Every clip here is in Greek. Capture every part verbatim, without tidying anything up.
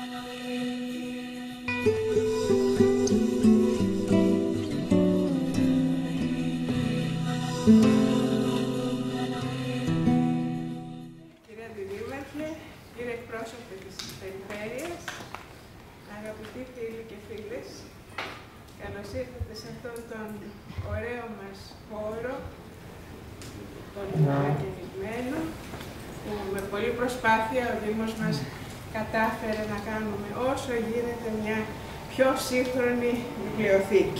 Κυρία Αντιδήμαρχε, κύριε εκπρόσωπε της Περιφέρειας, αγαπητοί φίλοι και φίλες, καλώς ήρθατε σε αυτόν τον ωραίο μας χώρο, τον ανακαινισμένο, που με πολλή προσπάθεια ο Δήμος μας κατάφερε να κάνουμε όσο γίνεται μια πιο σύγχρονη βιβλιοθήκη.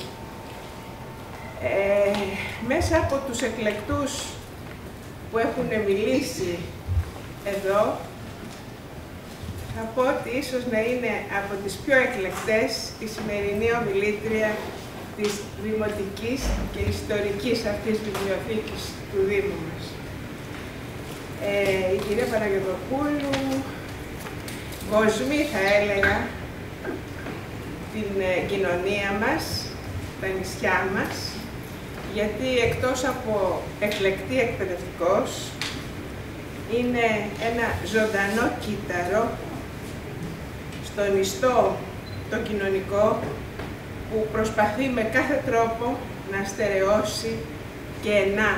Ε, μέσα από τους εκλεκτούς που έχουν μιλήσει εδώ, θα πω ότι ίσως να είναι από τις πιο εκλεκτές η σημερινή ομιλήτρια της δημοτικής και ιστορικής αυτής βιβλιοθήκης του Δήμου μας. Ε, η κυρία Παναγιωτοπούλου κοσμεί, θα έλεγα, την ε, κοινωνία μας, τα νησιά μας, γιατί εκτός από εκλεκτή εκπαιδευτικός, είναι ένα ζωντανό κύτταρο στον ιστό το κοινωνικό που προσπαθεί με κάθε τρόπο να στερεώσει και να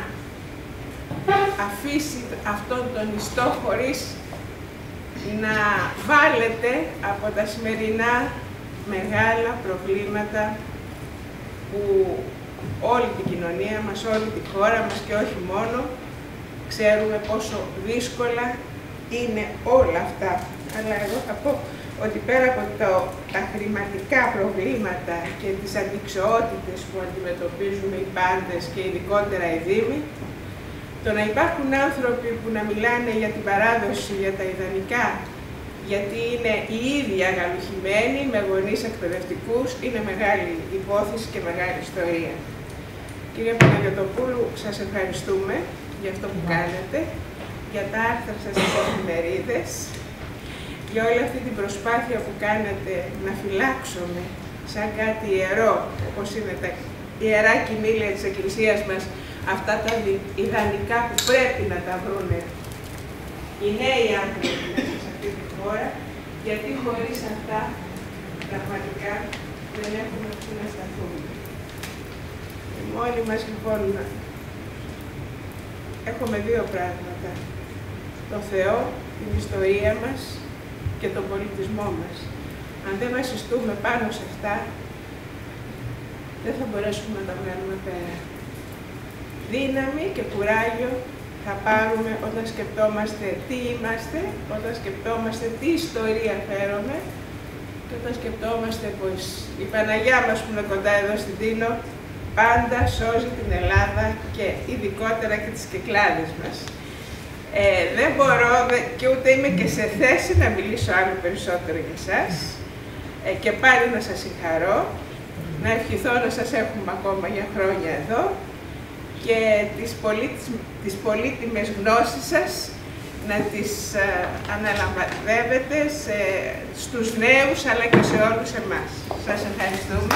αφήσει αυτόν τον ιστό χωρίς να βάλετε από τα σημερινά μεγάλα προβλήματα που όλη την κοινωνία μας, όλη τη χώρα μας και όχι μόνο, ξέρουμε πόσο δύσκολα είναι όλα αυτά. Αλλά εγώ θα πω ότι πέρα από το, τα χρηματικά προβλήματα και τις αντιξοότητες που αντιμετωπίζουμε οι πάντες και ειδικότερα οι Δήμοι, το να υπάρχουν άνθρωποι που να μιλάνε για την παράδοση, για τα ιδανικά, γιατί είναι οι ίδιοι αγαλουχημένοι με γονείς εκπαιδευτικούς, είναι μεγάλη υπόθεση και μεγάλη ιστορία. Κύριε Παναγιωτοπούλου, σας ευχαριστούμε για αυτό που κάνετε, για τα άρθρα σας στις εφημερίδες, για όλη αυτή την προσπάθεια που κάνετε να φυλάξουμε σαν κάτι ιερό, όπως είναι τα ιερά κοιμήλια της Εκκλησίας μας, αυτά τα ιδανικά που πρέπει να τα βρούνε οι νέοι άνθρωποι μέσα σε αυτή τη χώρα, γιατί χωρίς αυτά πραγματικά δεν έχουμε που να σταθούμε. Μόνοι μας λοιπόν έχουμε δύο πράγματα, τον Θεό, την ιστορία μας και τον πολιτισμό μας. Αν δεν βασιστούμε πάνω σε αυτά, δεν θα μπορέσουμε να τα βγάλουμε πέρα. Δύναμη και κουράγιο θα πάρουμε όταν σκεπτόμαστε τι είμαστε, όταν σκεπτόμαστε τι ιστορία φέρουμε και όταν σκεπτόμαστε πως η Παναγιά μας που είναι κοντά εδώ στην Τίνο πάντα σώζει την Ελλάδα και ειδικότερα και τις Κυκλάδες μας. Ε, δεν μπορώ δε, και ούτε είμαι και σε θέση να μιλήσω άλλο περισσότερο για εσάς ε, και πάλι να σας συγχαρώ, να ευχηθώ να σας έχουμε ακόμα για χρόνια εδώ και τις, πολύτιμες, τις πολύτιμες γνώσεις σας να τις ε, αναλαμβάνετε σε, στους νέους αλλά και σε όλους εμάς. Σας ευχαριστούμε.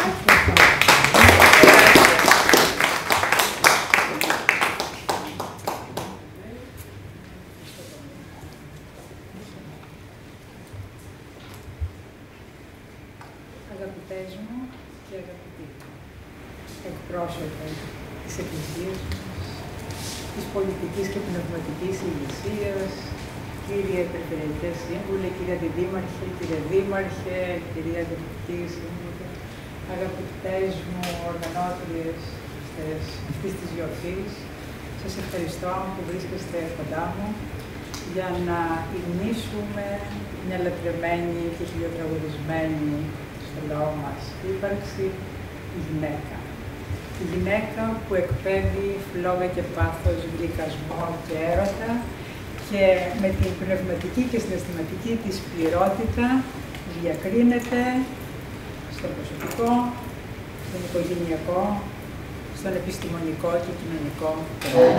Αγαπητές μου και αγαπητοί εκπρόσωποι της Εκκλησίας μας, της πολιτικής και πνευματικής ηγεσίας, κύριε Περιφερειακές Σύμβουλε, κύριε Αντιδήμαρχε, κύριε Δήμαρχε, κυρία Δημοτική Σύμβουλε, αγαπητές μου οργανώτριες αυτής της γιορτής, σας ευχαριστώ που βρίσκεστε κοντά μου για να υμνήσουμε μια λατρεμένη και χιλιοτραγουδισμένη στο λαό μας ύπαρξη, η γυναίκα. Η γυναίκα που εκπέμπει φλόγα και πάθος, γλυκασμό και έρωτα και με την πνευματική και συναισθηματική της πληρότητα διακρίνεται στο προσωπικό, στον οικογενειακό, στον επιστημονικό και κοινωνικό τομέα.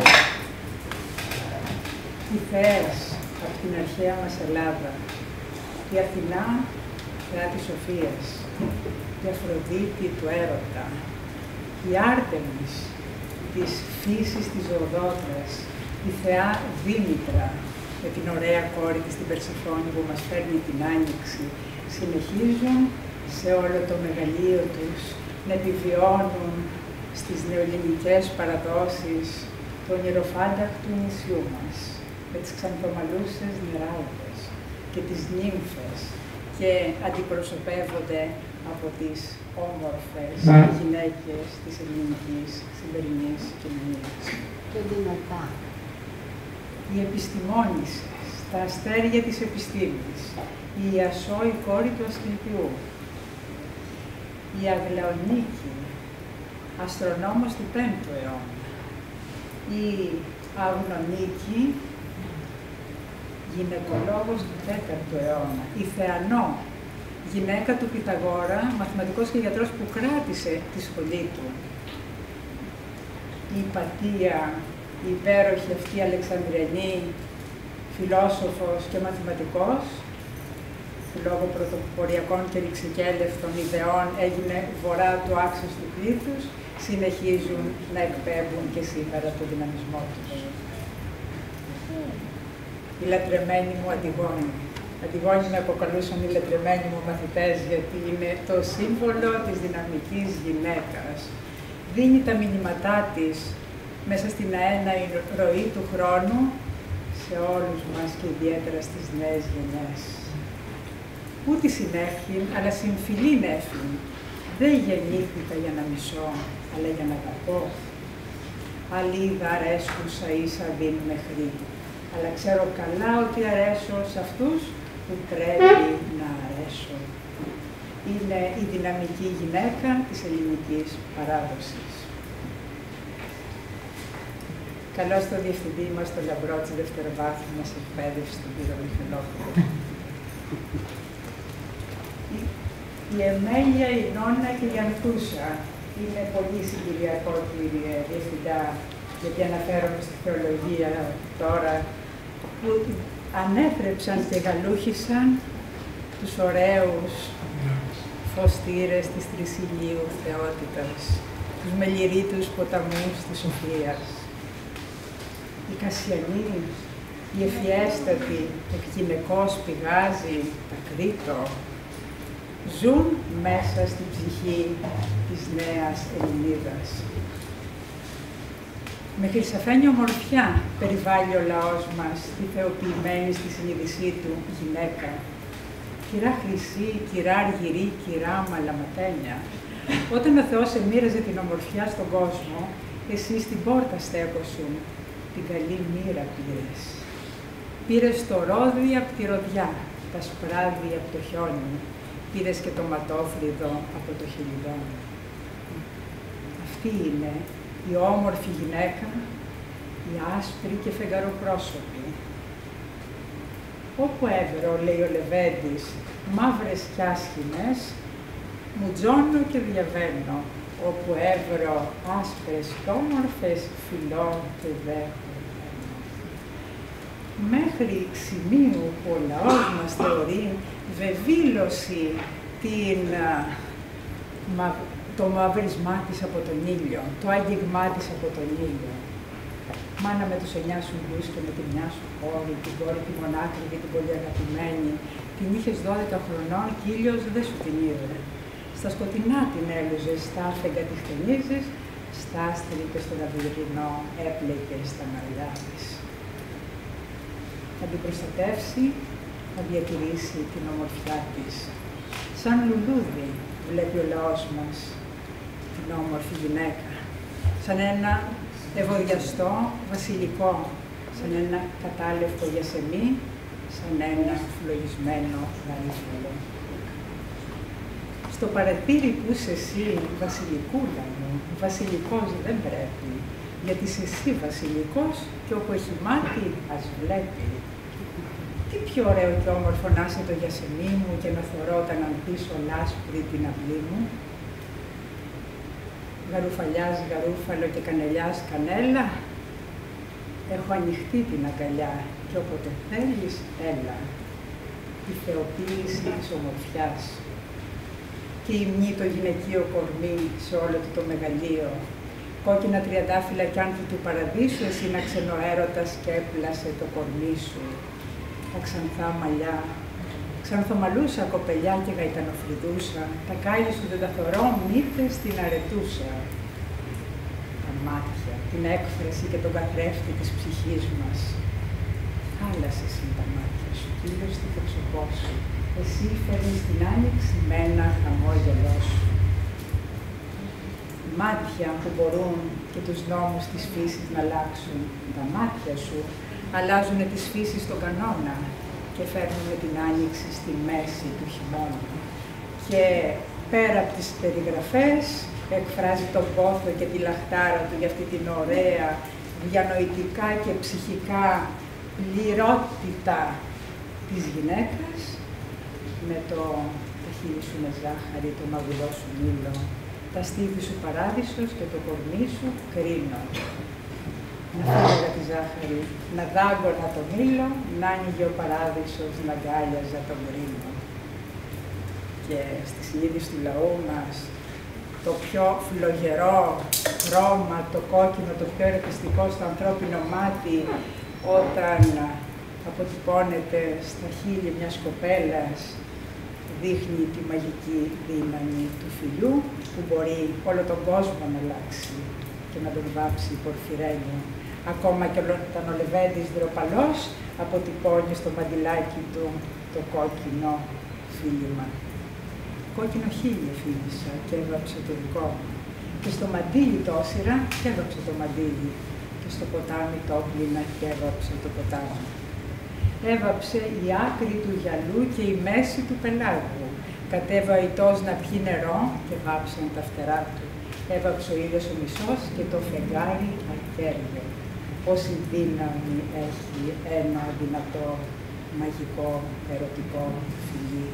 Οι θεές από την αρχαία μας Ελλάδα, η Αθηνά, θεά της Σοφίας, η Αφροδίτη του έρωτα, η Άρτεμις της φύσης της ζωοδότρας, η θεά Δήμητρα με την ωραία κόρη της την Περσεφόνη που μας φέρνει την Άνοιξη, συνεχίζουν σε όλο το μεγαλείο τους να επιβιώνουν στις νεοελληνικές παραδόσεις του ονειροφάνταχτου νησιού μας, με τις ξανθομαλούσες νεράδες και τις νύμφες, και αντιπροσωπεύονται από τις όμορφες γυναίκες της ελληνικής σημερινής κοινωνίας. Και δυνατά. Οι επιστημόνισσες, τα αστέρια της επιστήμης, η Ιασώ, η κόρη του Ασκληπιού, η Αγλαονίκη, αστρονόμος του πέμπτου αιώνα, η Αγνονίκη, γυναικολόγος του τέταρτου αιώνα, η Θεανό, γυναίκα του Πυθαγόρα, μαθηματικός και γιατρός που κράτησε τη σχολή του, η Πατία, η υπέροχη αυτή Αλεξανδριανή, φιλόσοφος και μαθηματικός, που λόγω πρωτοποριακών και ρηξικέλευτων ιδεών έγινε βορρά του άξιος του πλήθους, συνεχίζουν να εκπέμπουν και σήμερα το δυναμισμό τους. Οι λατρεμένοι μου Αντιγόνοι. Αντιγόνοι με αποκαλούσαν οι λατρεμένοι μου μαθητές, γιατί είναι το σύμβολο της δυναμικής γυναίκας. Δίνει τα μηνύματά της μέσα στην αέναη ροή του χρόνου σε όλους μας και ιδιαίτερα στις νέες γενιές. Ούτε συνέφην, αλλά συμφιλήν έφην. Δεν γεννήθηκα για να μισώ, αλλά για να αγαπώ. Αλίδα αρέσκουσα ίσα δίν μέχρι, αλλά ξέρω καλά ότι αρέσω σε αυτούς που πρέπει να αρέσω. Είναι η δυναμική γυναίκα της ελληνικής παράδοσης. Καλώς το διευθυντή μας, το λαμπρό της δευτεροβάθμιας εκπαίδευσης, τον κύριο Μιχαλόπουλο. Η Εμέλεια, η Νόνα και η Ανθούσα είναι πολύ συγκυριακό, κύριε Διευθυντά, γιατί αναφέρομαι στη θεολογία τώρα, που ανέτρεψαν και γαλούχησαν τους ωραίους φωστήρες της τρισιλίου θεότητας, τους μελιρίτους ποταμούς της Σοφίας. Η Κασιανή, η ευφιέστατη, εκγυναικός πηγάζει, τα Κρήτο, ζουν μέσα στην ψυχή της νέας Ελληνίδας. Με χρυσαφένια ομορφιά περιβάλλει ο λαός μας τη θεοποιημένη στη συνείδησή του γυναίκα. Κυρά χρυσή, κυρά αργυρή, κυρά μαλαματένια. Όταν ο Θεός εμοίραζε την ομορφιά στον κόσμο, εσύ στην πόρτα στέκοσουν, την καλή μοίρα πήρες. Πήρες το ρόδι από τη ροδιά, τα σπράδι από το χιόνι, πήρες και το ματόφρυδο από το χελιδόνι. Αυτή είναι η όμορφη γυναίκα, η άσπρη και φεγγαροπρόσωπη. Όπου έβρω, λέει ο Λεβέντης, μαύρες κι άσχημες, μου τζώνω και διαβαίνω. Όπου έβρω άσπρες κι όμορφες, φιλώ και δέχομαι. Μέχρι σημείου που ο λαός μας θεωρεί βεβήλωση την, μα, το μαύρισμά της από τον ήλιο, το άγγιγμά της από τον ήλιο. Μάνα με τους εννιά σου γκους και με τη μια σου κόρη, την κόρη τη μονάκρη και την πολύ αγαπημένη, την είχες δώδεκα χρονών και ήλιος δεν σου την είδε. Στα σκοτεινά την έλουζες, στα άφεγγα τη χτενίζεις, στα άστρη και στον αυγυρινό έπλεκε στα μαλλιά της. Θα την προστατεύσει, θα διατηρήσει την ομορφιά της. Σαν λουλούδι βλέπει ο λαός μας την όμορφη γυναίκα. Σαν ένα ευωδιαστό βασιλικό, σαν ένα κατάλευκο γιασεμί, σαν ένα φλογισμένο γαρίφαλο. Στο παρατήρι που είσαι εσύ, βασιλικούλα μου, βασιλικός δεν πρέπει, γιατί είσαι εσύ βασιλικός και όπου έχει μάτι, ας βλέπει. Τι πιο ωραίο και όμορφο να είσαι το γιασεμί μου και να θωρώ όταν ανθίσω λάσπρη την αυλή μου. Γαρουφαλιάς γαρούφαλο και κανελιάς κανέλα, έχω ανοιχτεί την αγκαλιά και όποτε θέλεις, έλα. Η θεοποίηση της ομορφιάς και η μνή το γυναικείο κορμί σε όλο το, το μεγαλείο. Κόκκινα τριαντάφυλλα κι άνθη του παραδείσου, εσύ να ξενοέρωτας και έπλασε το κορμί σου. Τα ξανθά μαλλιά, Ξανθομαλούσα κοπελιά και γαϊτανοφρυδούσα, τα κάλλη σου δεν τα θωρώ, μύθες την αρετούσα. Τα μάτια, την έκφραση και τον καθρέφτη της ψυχής μας. Θάλασσες είναι τα μάτια σου, κύριο στο πρόσωπό σου. Εσύ φέρνεις την άνοιξη με ένα χαμόγελό σου. Μάτια που μπορούν και τους νόμους της φύσης να αλλάξουν. Τα μάτια σου αλλάζουν τις φύσεις στον κανόνα και φέρνουν την άνοιξη στη μέση του χειμώνα. Και πέρα από τις περιγραφές, εκφράζει τον πόθο και τη λαχτάρα του για αυτή την ωραία, διανοητικά και ψυχικά πληρότητα της γυναίκας, με το τα χείλη σου με ζάχαρη, το μαγουλό σου μήλο, τα στήθη σου παράδεισος και το κορμί σου κρίνο. Να φύγαγα τη ζάχαρη, να δάγκωνα το μήλο, να άνοιγε ο παράδεισος, να αγκάλιαζα τον κρίνο. Και στη συνείδηση του λαού μας, το πιο φλογερό χρώμα, το κόκκινο, το πιο ερωτιστικό στο ανθρώπινο μάτι, όταν αποτυπώνεται στα χείλη μιας κοπέλας, δείχνει τη μαγική δύναμη του φιλιού, που μπορεί όλο τον κόσμο να αλλάξει και να τον βάψει πορφυρένιο. Ακόμα και όταν ο Λεβέντης ντροπαλός αποτυπώνει στο μαντιλάκι του το κόκκινο φίλημα. Κόκκινο χείλη φίλησα και έβαψε το δικό μου. Και στο μαντίλι το όσυρα και έβαψε το μαντίλι. Και στο ποτάμι το όπλυνα και έβαψε το ποτάμι. Έβαψε η άκρη του γυαλού και η μέση του πελάγου. Κατέβα ο ητός να πιει νερό και βάψαν τα φτερά του. Έβαψε ο ήλιος ο μισός και το φεγγάρι ακέργε. Πόση δύναμη έχει ένα δυνατό, μαγικό, ερωτικό φιλί.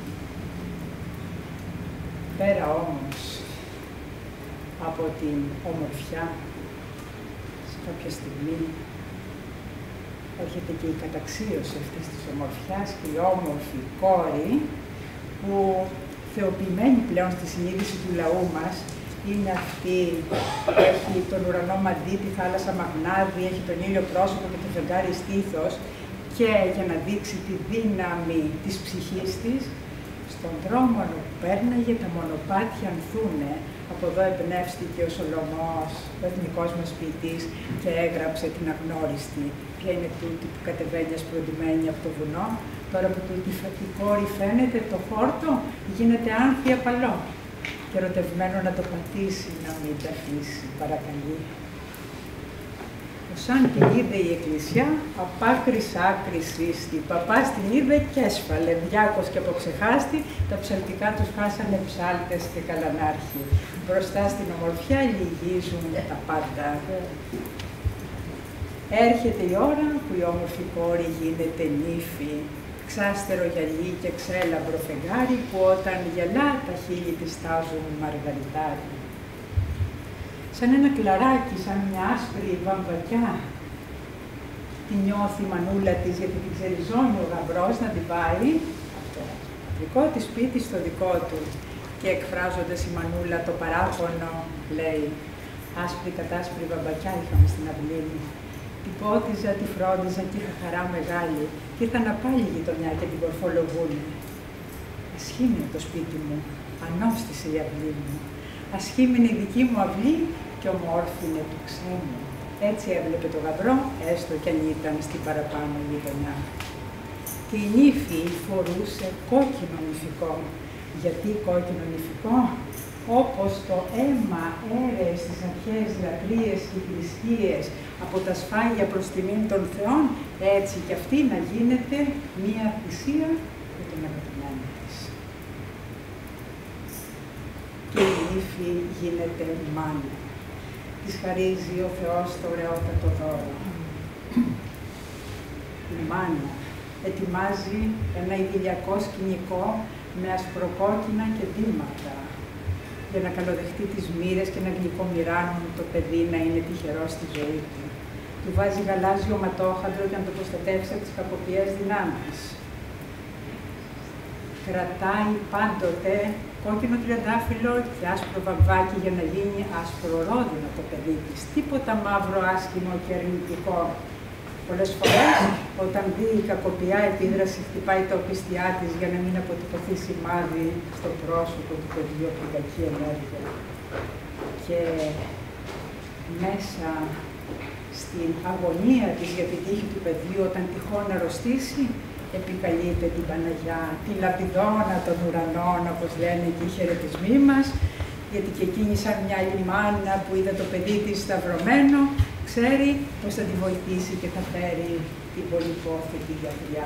Πέρα όμως από την ομορφιά, σε κάποια στιγμή έρχεται και η καταξίωση αυτής της ομορφιάς και η όμορφη κόρη που, θεοποιημένη πλέον στη συνείδηση του λαού μας, είναι αυτή που έχει τον ουρανό μαντί, τη θάλασσα μαγνάδι, έχει τον ήλιο πρόσωπο και το φεγγάρι στήθος, και για να δείξει τη δύναμη της ψυχής της, στον δρόμο που πέρναγε τα μονοπάτια ανθούνε. Από εδώ εμπνεύστηκε ο Σολομός, ο εθνικός μας ποιητής, και έγραψε την αγνώριστη. Ποια είναι τούτη που κατεβαίνει ασπροντημένη από το βουνό, τώρα που τούτη η κόρη φαίνεται, το χόρτο γίνεται άνθη απαλό. Και ερωτευμένο να το πατήσει, να μην τα αφήσει, παρακαλεί. Σαν την είδε η Εκκλησιά, απ' άκρης άκρης ίστη. Παπάς την είδε και έσφαλε, διάκος και αποξεχάστη, τα ψαλτικά τους χάσανε ψάλτες και καλανάρχοι. Μπροστά στην ομορφιά λυγίζουν τα πάντα. Έρχεται η ώρα που η όμορφη κόρη γίνεται νύφη, ξάστερο γυαλί και ξέλαμπρο φεγγάρι, που όταν γελά τα χείλη της τάζουν μαργαριτάρι. Σαν ένα κλαράκι, σαν μια άσπρη βαμβακιά, τη νιώθει η μανούλα της, γιατί την ξεριζώνει ο γαμπρός να την πάει από το δικό της σπίτι στο δικό του. Και εκφράζοντας η μανούλα το παράπονο, λέει, άσπρη κατάσπρη βαμβακιά είχαμε στην αυλή μου. Την πότιζα, τη φρόντιζα και είχα χαρά μεγάλη, και ήρθαν να πάλι η γειτονιά και την κορφολογούνε. Ασχήμινε το σπίτι μου, ανώστησε η αυλή μου. Ασχήμινε η δική μου αυλή και ομόρφινε του ξένου. Έτσι έβλεπε το γαμπρό, έστω κι αν ήταν στην παραπάνω γειτονιά. Και η νύφη φορούσε κόκκινο νυφικό. Γιατί κόκκινο νυφικό? Όπως το αίμα έρεε στις αρχές λατρείες και θρησκείες από τα σφάγια προς τιμήν των θεών, έτσι κι αυτή να γίνεται μία θυσία για τον αγαπημένο της. Και η νύφη γίνεται μάνα. Της χαρίζει ο Θεός το ωραιότατο δώρο. Η μάνα ετοιμάζει ένα ιδηλιακό σκηνικό με ασπροκόκκινα και δήματα, για να καλοδεχτεί τις μοίρες και να γλυκομοιράνουν το παιδί να είναι τυχερό στη ζωή του. Του βάζει γαλάζιο ματόχαντρο για να το προστατεύσει από τις κακοποιές δυνάμεις. Κρατάει πάντοτε κόκκινο τριαντάφυλλο και άσπρο βαμβάκι για να γίνει άσπρο ρόδινο το παιδί της. Τίποτα μαύρο, άσχημο και αρνητικό. Πολλές φορές ο όταν δει η κακοποιιά επίδραση χτυπάει τα οπισθιά της για να μην αποτυπωθεί σημάδι στο πρόσωπο του παιδιού από την κακή ενέργεια. Και μέσα στην αγωνία της για την τύχη του παιδιού, όταν τυχόν αρρωστήσει, επικαλείται την Παναγιά, την Λαπιδόνα των ουρανών, όπως λένε και οι χαιρετισμοί μας, γιατί και εκείνη σαν μια άλλη μάνα που είδε το παιδί της σταυρωμένο, ξέρει πως θα τη βοηθήσει και θα φέρει την πολυπόθητη γιατριά.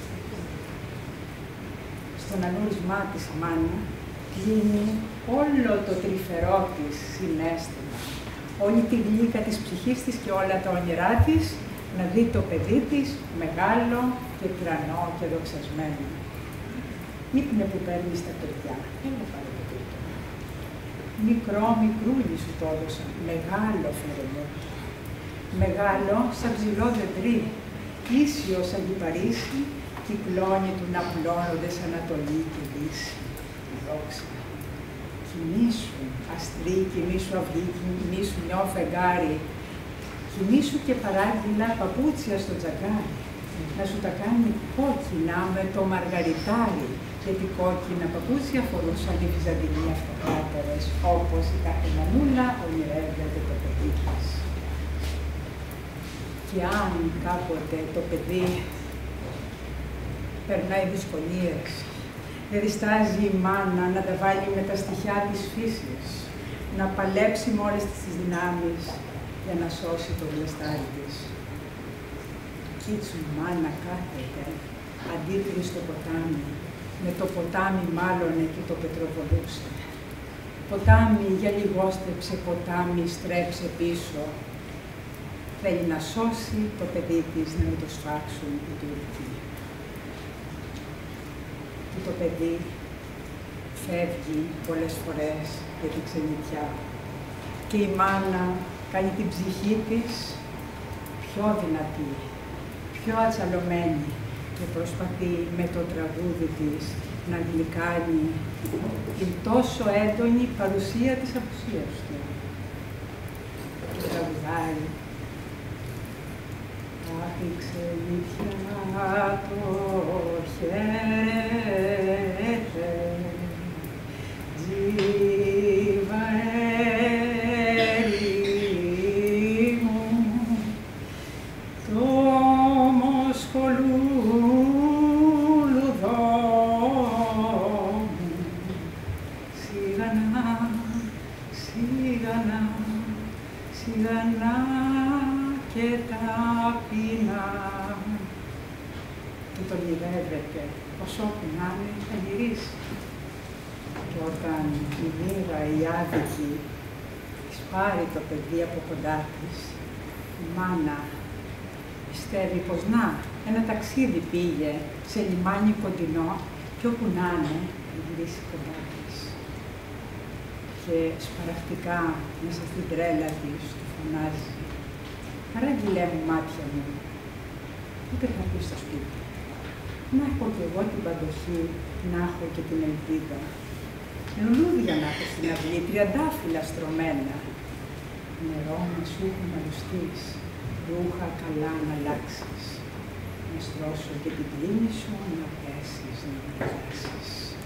Στον ανώρισμά της η μάνα κλείνει όλο το τρυφερό της συναίσθημα, όλη τη γλύκα της ψυχής της και όλα τα όνειρά της, να δει το παιδί της μεγάλο και τρανό και δοξασμένο. Ύπνε που παίρνει στα παιδιά, έλα πάρε το τρίτο. Μικρό, μικρούλι σου το έδωσα, μεγάλο φέρε μου. Μεγάλο σαν ψηλό δεντρί, ίσιο σαν λιπαρίσι, κυκλώνει του να πλώνονται σαν Ανατολή και Δύση. Δόξα. Κοιμήσου, αστρί, κοιμήσου αυγή, κοιμήσου νιώ φεγγάρι. Κοιμήσου και παράγγειλα παπούτσια στο τζαγκάρι. Να σου τα κάνει κόκκινα με το μαργαριτάρι. Γιατί κόκκινα παπούτσια φορούσαν οι Βυζαντινοί αυτοκράτερες, όπως η κάθε μανούλα ονειρεύεται το παιδί της. Και αν κάποτε το παιδί περνάει δυσκολίες, δεν διστάζει η μάνα να τα βάλει με τα στοιχιά της φύσης, να παλέψει με όλες τις δυνάμεις για να σώσει το γλαστάρι της. Κίτσου η μάνα κάθεται αντίκρι στο ποτάμι, με το ποτάμι μάλλον εκεί το πετροβολούσε. Ποτάμι για λιγόστεψε, ποτάμι στρέψε πίσω. Θέλει να σώσει το παιδί της, να μην το σφάξουν οι Τούρκοι. Και το παιδί φεύγει πολλές φορές για την ξενιτιά. Και η μάνα κάνει την ψυχή της πιο δυνατή, πιο ατσαλωμένη και προσπαθεί με το τραγούδι της να γλυκάνει την τόσο έντονη παρουσία της απουσίας του. Και τραγουδάει. Αχ, η ξενιτιά το χαίρεται, τζιβαέρι μου, το μοσχολούλουδο μου, σιγανά, σιγανά, σιγανά και ταπεινά. Και το λιγεύεται, όσο που να είναι, θα γυρίσει. Και όταν η μοίρα, η άδικη, της πάρει το παιδί από κοντά της, η μάνα πιστεύει πως να, ένα ταξίδι πήγε σε λιμάνι κοντινό και όπου να είναι, θα γυρίσει κοντά της. Και σπαραχτικά μέσα στην τρέλα της του φωνάζει. Παράγγειλέ μου μάτια μου, ούτε θα πει στο σπίτι. Να έχω κι εγώ την παντοχή, να έχω και την ελπίδα. Λουλούδια να έχω στην αυλή, τριαντάφυλλα στρωμένα. Νερό να σου έχω να λουστείς, ρούχα καλά να αλλάξεις. Να στρώσω και την πλήνη σου, να πέσεις, να βρεθάσεις.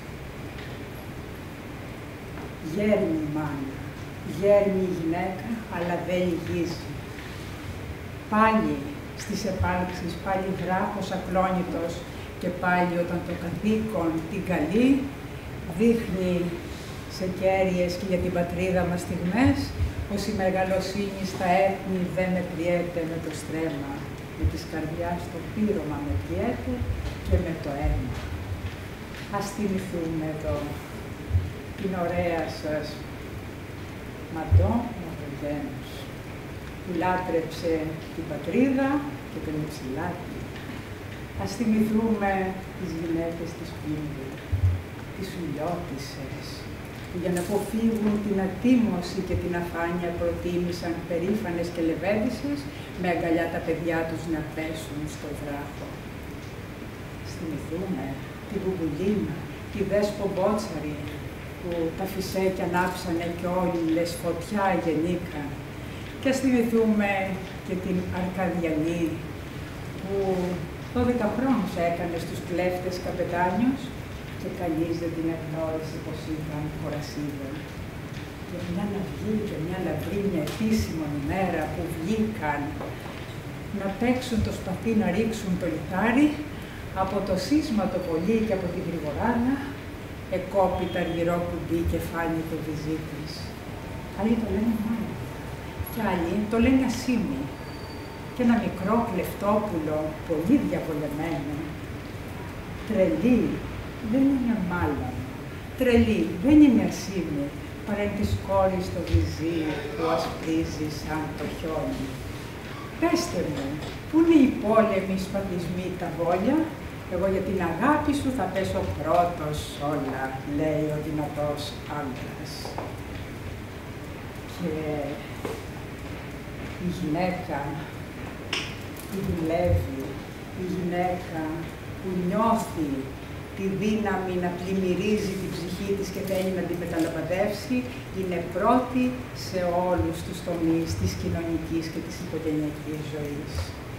Γέρνει η μάνα, γέρνει η γυναίκα, αλλά δεν λυγίζει. Πάλι στις επάλξεις, πάλι βράχος ακλόνητος και πάλι όταν το καθήκον την καλεί, δείχνει σε κέρυες και για την πατρίδα μας στιγμές, πως η μεγαλοσύνη στα έθνη δεν μετριέται με το στρέμμα, με της καρδιάς το πείρωμα μετριέται και με το αίμα. Ας θυμηθούμε εδώ την ωραία σας Μαντώνα Γένους, που λάτρεψε την πατρίδα και τον υψηλάτη. Ας θυμηθούμε τις γυναίκες της Πλήμβου, τις Ουλιώτισσες, που για να αποφύγουν την ατίμωση και την αφάνεια προτίμησαν περήφανες και λεβέντισσες με αγκαλιά τα παιδιά τους να πέσουν στο βράχο. Ας θυμηθούμε την Μπουμπουλίνα, τη Δέσπο Μπότσαρη, που τα φυσέκια ανάψανε κι όλες φωτιά γεννήκαν. Και ας θυμηθούμε και την Αρκαδιανή, που δώδεκα χρόνους έκανε στους κλέφτες καπετάνιους και κανείς δεν την εγνώρισε πως ήταν χωρασίδα. Και μια αυγή και μια λαμπρή, μια επίσημη ημέρα που βγήκαν να παίξουν το σπαθί, να ρίξουν το λιθάρι, από το σύσμα το πολύ και από την γρηγοράδα, εκόπη τα αργυρό κουμπί και φάνη το βυζί της. Άλλοι το λένε μάνα και άλλοι το λένε ασήμι. Και ένα μικρό κλεφτόπουλο, πολύ διαβολεμένο. Τρελή, δεν είναι μάλλον. Τρελή, δεν είναι ασήμι, παρά της κόρης το βυζί που ασπρίζει σαν το χιόνι. Πέστε μου, πού είναι οι πόλεμοι, οι σπαθισμοί, τα βόλια? Εγώ για την αγάπη σου θα πέσω πρώτος όλα, λέει ο δυνατός άντρας. Και η γυναίκα που δουλεύει, η γυναίκα που νιώθει τη δύναμη να πλημμυρίζει την ψυχή της και θέλει να την μεταλαμπαδεύσει, είναι πρώτη σε όλους τους τομείς της κοινωνικής και της οικογενειακής ζωής.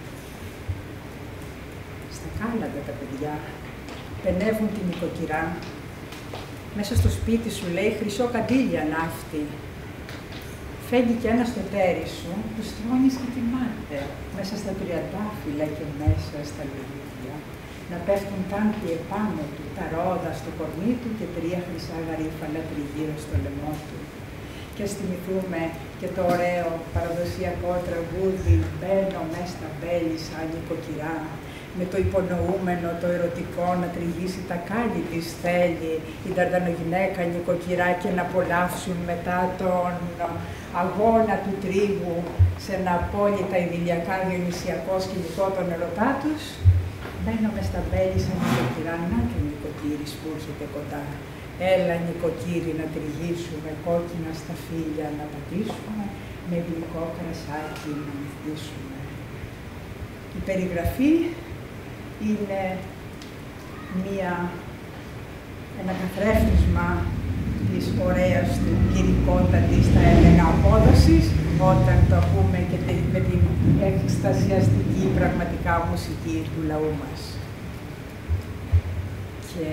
Στα κάλαντα τα παιδιά πενεύουν την νοικοκυρά. Μέσα στο σπίτι σου λέει χρυσό καντήλια ναύτη. Φεύγει κι ένα στο τέρι σου, του στρώνεις και κοιμάται, μέσα στα τριαντάφυλλα και μέσα στα λουλούδια. Να πέφτουν κάμποι επάνω του, τα ρόδα στο κορμί του και τρία χρυσά γαρίφαλα τριγύρω στο λαιμό του. Και ας θυμηθούμε και το ωραίο παραδοσιακό τραγούδι «Μπαίνω μες στα μπέλη σαν νοικοκυρά», με το υπονοούμενο, το ερωτικό, να τριγύσει τα κάλλη της θέλει η Δαρδανογυναίκα νοικοκυρά και να απολαύσουν μετά τον αγώνα του τρίγου σε ένα απόλυτα ιδηλιακά διονυσιακό σκηνικό των ερωτά τους. Μπαίνω μες στα μπέλη σαν νοικοκυρά, να και ο νοικοκύρης που έρχεται κοντά. Έλα νοικοκύρη να τριγύσουμε, κόκκινα στα φύλλα να πατήσουμε, με γλυκό κρασάκι να μυθίσουμε. Η περιγραφή είναι μία, ένα καθρέφτισμα της ωραίας του λυρικότατης, θα έλεγα, απόδοσης, όταν το ακούμε και με την εκστασιαστική πραγματικά μουσική του λαού μας. Και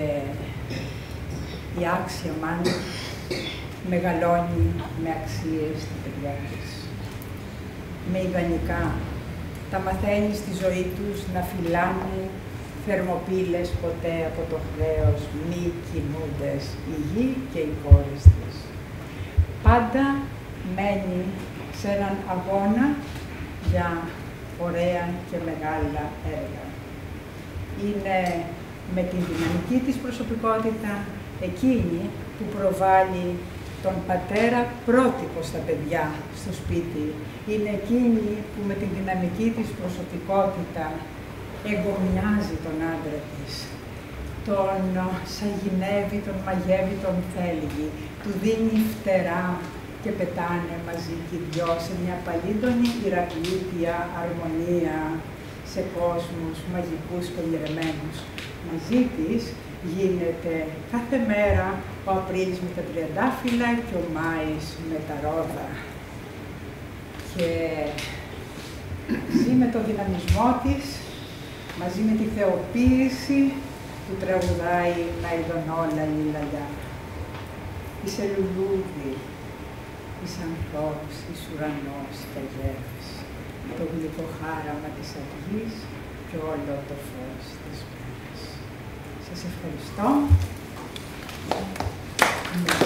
η άξια μάνα μεγαλώνει με αξίες στα παιδιά της. Με ιδανικά τα μαθαίνει στη ζωή τους να φυλάνε θερμοπύλες ποτέ από το χρέος, μη κινούντες η γη και οι κόρες της. Πάντα μένει σε έναν αγώνα για ωραία και μεγάλα έργα. Είναι με την δυναμική της προσωπικότητα εκείνη που προβάλλει τον πατέρα πρότυπο στα παιδιά στο σπίτι. Είναι εκείνη που με την δυναμική της προσωπικότητα εγκομιάζει τον άντρα της. Τον σαγηνεύει, τον μαγεύει, τον θέλει. Του δίνει φτερά και πετάνε μαζί και οι δυο σε μια παλίδωνη ηρακλήτια αρμονία σε κόσμους μαγικούς και γερεμένους. Μαζί της γίνεται κάθε μέρα ο Απρίλης με τα τριαντάφυλλα και ο Μάης με τα ρόδα. Και ζει με το δυναμισμό της, μαζί με τη θεοποίηση που τραγουδάει «Να είδον όλα η λαλιά». Είσαι λουλούδι, είσαι ανθρώπους, είσαι ουρανός και αγέρας, το γλυκό χάραμα της αυγής και όλο το φως της μέρας. Σας ευχαριστώ.